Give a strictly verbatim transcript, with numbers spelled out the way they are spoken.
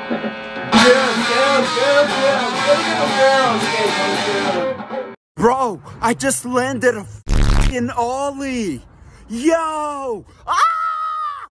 Bro, I just landed a f***ing Ollie. Yo! Ah!